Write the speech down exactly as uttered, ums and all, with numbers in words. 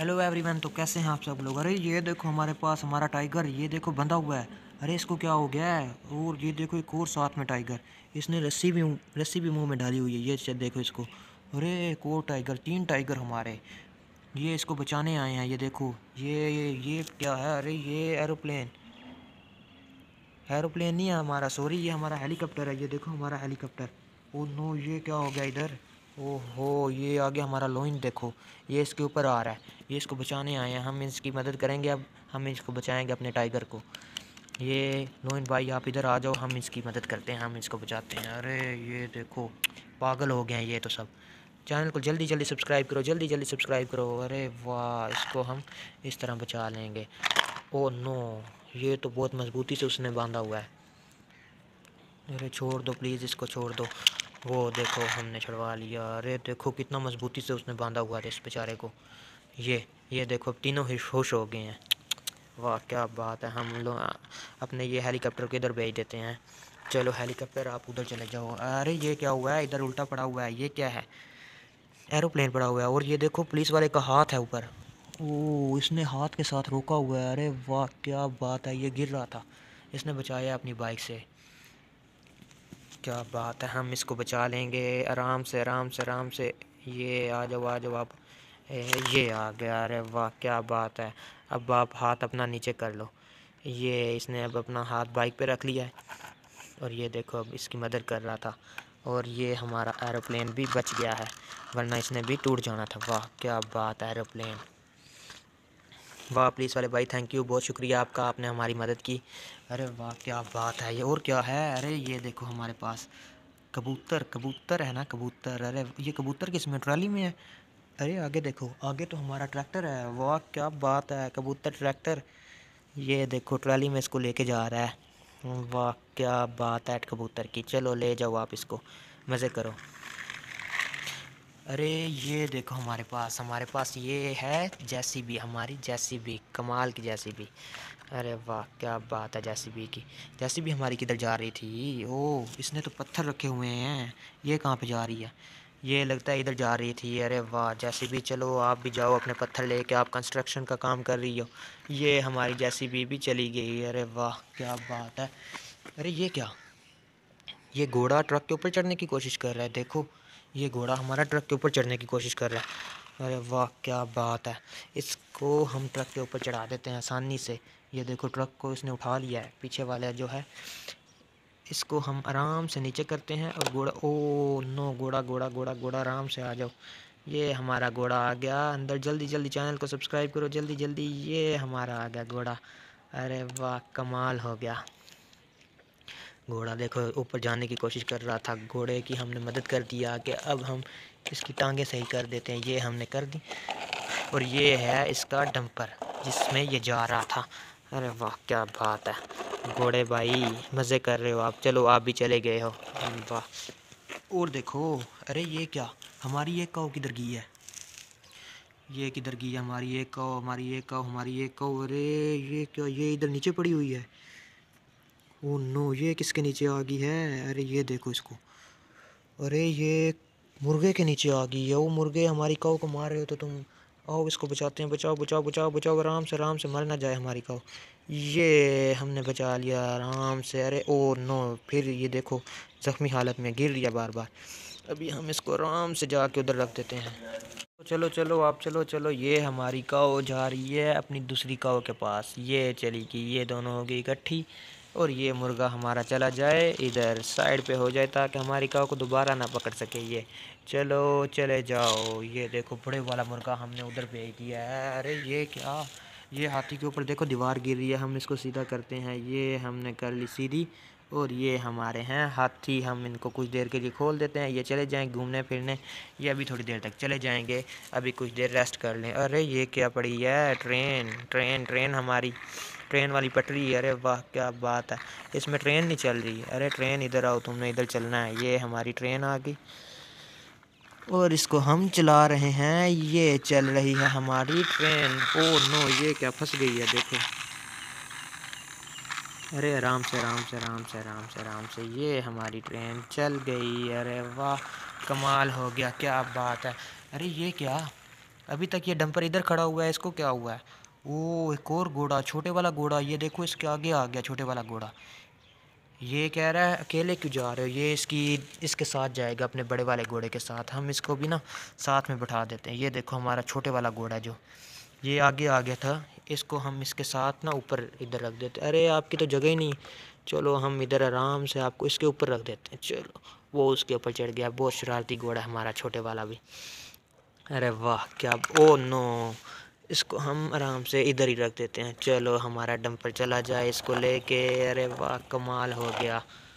Hello everyone. तो कैसे हैं आप सब लोग। अरे ये देखो हमारे पास हमारा टाइगर, ये देखो बंधा हुआ है। अरे इसको क्या हो गया है। और ये देखो एक और साथ में टाइगर, इसने रस्सी भी रस्सी भी मुंह में डाली हुई है। ये चल देखो इसको। अरे एक और टाइगर, तीन टाइगर हमारे, ये इसको बचाने आए हैं। ये देखो ये ये ये क्या है। अरे ये एरोप्लेन, एरोप्लेन नहीं है हमारा, सॉरी, ये हमारा हेलीकॉप्टर है। ये देखो हमारा हेलीकॉप्टर। ओ नो, ये क्या हो गया इधर। ओहो, ये आ गया हमारा लोइन। देखो ये इसके ऊपर आ रहा है, ये इसको बचाने आए हैं। हम इसकी मदद करेंगे, अब हम इसको बचाएंगे अपने टाइगर को। ये लोइन भाई आप इधर आ जाओ, हम इसकी मदद करते हैं, हम इसको बचाते हैं। अरे ये देखो पागल हो गए हैं ये तो सब। चैनल को जल्दी जल्दी सब्सक्राइब करो, जल्दी जल्दी सब्सक्राइब करो। अरे वाह, इसको हम इस तरह बचा लेंगे। ओ नो, ये तो बहुत मजबूती से उसने बांधा हुआ है। अरे छोड़ दो प्लीज़, इसको छोड़ दो। वो देखो हमने छुड़वा लिया। अरे देखो कितना मजबूती से उसने बांधा हुआ था इस बेचारे को। ये ये देखो अब तीनों ही होश हो गए हैं। वाह क्या बात है। हम लोग अपने ये हेलीकॉप्टर को इधर भेज देते हैं। चलो हेलीकॉप्टर आप उधर चले जाओ। अरे ये क्या हुआ है, इधर उल्टा पड़ा हुआ है, ये क्या है। एरोप्लेन पड़ा हुआ है और ये देखो पुलिस वाले का हाथ है ऊपर। ओह, इसने हाथ के साथ रोका हुआ है। अरे वाह क्या बात है, ये गिर रहा था, इसने बचाया अपनी बाइक से। क्या बात है, हम इसको बचा लेंगे आराम से आराम से आराम से। ये आ जाओ आ जाओ आप। ए, ये आ गया। अरे वाह क्या बात है। अब आप हाथ अपना नीचे कर लो। ये इसने अब अपना हाथ बाइक पे रख लिया है और ये देखो अब इसकी मदद कर रहा था। और ये हमारा एरोप्लेन भी बच गया है, वरना इसने भी टूट जाना था। वाह क्या बात है एरोप्लेन। वाह पुलिस वाले भाई, थैंक यू, बहुत शुक्रिया आपका, आपने हमारी मदद की। अरे वाह क्या बात है। ये और क्या है। अरे ये देखो हमारे पास कबूतर, कबूतर है ना, कबूतर। अरे ये कबूतर किसमें, ट्राली में है। अरे आगे देखो, आगे तो हमारा ट्रैक्टर है। वाह क्या बात है, कबूतर ट्रैक्टर। ये देखो ट्राली में इसको लेके जा रहा है। वाह क्या बात है कबूतर की। चलो ले जाओ आप इसको, मज़े करो। अरे ये देखो हमारे पास हमारे पास ये है जेसीबी, हमारी जेसीबी, कमाल की जेसीबी। अरे वाह क्या बात है जेसीबी की। जेसीबी हमारी किधर जा रही थी। ओह, इसने तो पत्थर रखे हुए हैं, ये कहाँ पे जा रही है। ये लगता है इधर जा रही थी। अरे वाह जेसीबी, चलो आप भी जाओ अपने पत्थर लेके, आप कंस्ट्रक्शन का काम कर रही हो। ये हमारी जेसीबी भी चली गई। अरे वाह क्या बात है। अरे ये क्या, ये घोड़ा ट्रक के ऊपर चढ़ने की कोशिश कर रहा है। देखो ये घोड़ा हमारा ट्रक के ऊपर चढ़ने की कोशिश कर रहा है। अरे वाह क्या बात है। इसको हम ट्रक के ऊपर चढ़ा देते हैं आसानी से। ये देखो ट्रक को इसने उठा लिया है, पीछे वाला जो है इसको हम आराम से नीचे करते हैं। और घोड़ा, ओ नो, घोड़ा घोड़ा घोड़ा घोड़ा आराम से आ जाओ। ये हमारा घोड़ा आ गया अंदर। जल्दी जल्दी चैनल को सब्सक्राइब करो, जल्दी जल्दी। ये हमारा आ गया घोड़ा। अरे वाह कमाल हो गया। घोड़ा देखो ऊपर जाने की कोशिश कर रहा था, घोड़े की हमने मदद कर दिया कि अब हम इसकी टांगें सही कर देते हैं। ये हमने कर दी। और ये है इसका डंपर जिसमें ये जा रहा था। अरे वाह क्या बात है। घोड़े भाई मज़े कर रहे हो आप, चलो आप भी चले गए हो। वाह। और देखो, अरे ये क्या, हमारी एक काऊ किधर गई है। ये किधर गई है हमारी एक काऊ, हमारी एक काऊ, हमारी एक काऊ। अरे ये क्या, ये इधर नीचे पड़ी हुई है। ओह नो, ये किसके नीचे आ गई है। अरे ये देखो इसको। अरे ये मुर्गे के नीचे आ गई है। वो मुर्गे हमारी काऊ को मार रहे हो तो तुम आओ इसको बचाते हैं। बचाओ बचाओ बचाओ बचाओ, आराम से आराम से, मर ना जाए हमारी काऊ। ये हमने बचा लिया आराम से। अरे ओ नो, फिर ये देखो ज़ख्मी हालत में गिर रही है बार बार। अभी हम इसको आराम से जाके उधर रख देते हैं। चलो चलो आप, चलो चलो। ये हमारी काऊ जा रही है अपनी दूसरी काऊ के पास। ये चली गई, ये दोनों हो गई इकट्ठी। और ये मुर्गा हमारा चला जाए इधर साइड पे हो जाए, ताकि हमारी काऊ को दोबारा ना पकड़ सके ये। चलो चले जाओ। ये देखो बड़े वाला मुर्गा हमने उधर भेज दिया है। अरे ये क्या, ये हाथी के ऊपर देखो दीवार गिर रही है, हम इसको सीधा करते हैं। ये हमने कर ली सीधी। और ये हमारे हैं हाथी, हम इनको कुछ देर के लिए खोल देते हैं, ये चले जाएँ घूमने फिरने। ये अभी थोड़ी देर तक चले जाएंगे, अभी कुछ देर रेस्ट कर लें। अरे ये क्या पड़ी है, ट्रेन ट्रेन ट्रेन हमारी, ट्रेन वाली पटरी। अरे वाह क्या बात है, इसमें ट्रेन नहीं चल रही। अरे ट्रेन इधर आओ, तुमने इधर चलना है। ये हमारी ट्रेन आ गई और इसको हम चला रहे हैं। ये चल रही है हमारी ट्रेन। ओह नो, ये क्या, फंस गई है देखो। अरे आराम से आराम से आराम से आराम से आराम से, ये हमारी ट्रेन चल गई। अरे वाह कमाल हो गया, क्या बात है। अरे ये क्या, अभी तक ये डंपर इधर खड़ा हुआ है, इसको क्या हुआ है? ओ एक और घोड़ा, छोटे वाला घोड़ा, ये देखो इसके आगे आ गया छोटे वाला घोड़ा। ये कह रहा है अकेले क्यों जा रहे हो, ये इसकी इसके साथ जाएगा अपने बड़े वाले घोड़े के साथ। हम इसको भी ना साथ में बैठा देते हैं। ये देखो हमारा छोटे वाला घोड़ा जो ये आगे आ गया था, इसको हम इसके साथ ना ऊपर इधर रख देते। अरे आपकी तो जगह ही नहीं, चलो हम इधर आराम से आपको इसके ऊपर रख देते हैं। चलो वो उसके ऊपर चढ़ गया, बहुत शरारती घोड़ा है हमारा छोटे वाला भी। अरे वाह क्या, ओ नो, इसको हम आराम से इधर ही रख देते हैं। चलो हमारा डंपर चला जाए इसको लेके। अरे वाह कमाल हो गया।